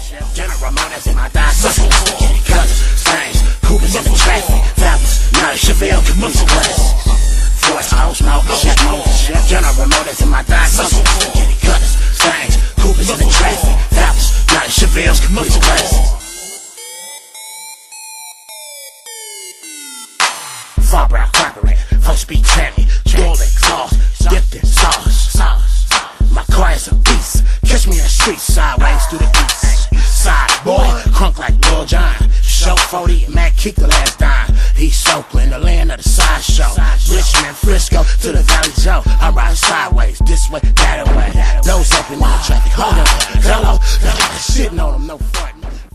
General Motors in my thighs, colors, stains, Coopers in the traffic, fabulous, not a Chevelle, commercial glasses. Voice, I don't smoke, shit, General Motors in my thighs, colors, stains, Coopers in the traffic, fabulous, not a Chevelle's, commercial glasses. Far brow crockery, 4-speed tranny, dual exhaust, dipped in sauce. My car is a beast, catch me in the streets, sideways through the east. Side boy, crunk like Lil John. Show 40 and Mac kick the last dime. He's Oakland, the land of the sideshow. Richmond, Frisco to the Valley Joe. I'm riding sideways, this way, that way. Those up in the traffic, hold on, hello, shitting on them, no front.